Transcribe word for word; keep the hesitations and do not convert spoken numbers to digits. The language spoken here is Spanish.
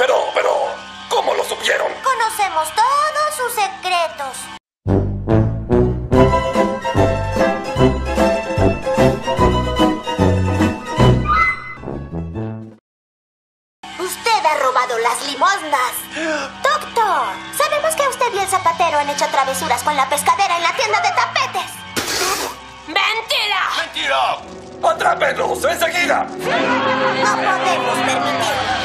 Pero, pero, ¿cómo lo supieron? Conocemos todos sus secretos. Usted ha robado las limosnas. Doctor, sabemos que usted y el zapatero han hecho travesuras con la pescadera en la tienda de tapetes. ¡Mentira! ¡Mentira! ¡Atrápenlos enseguida! No podemos permitirlo.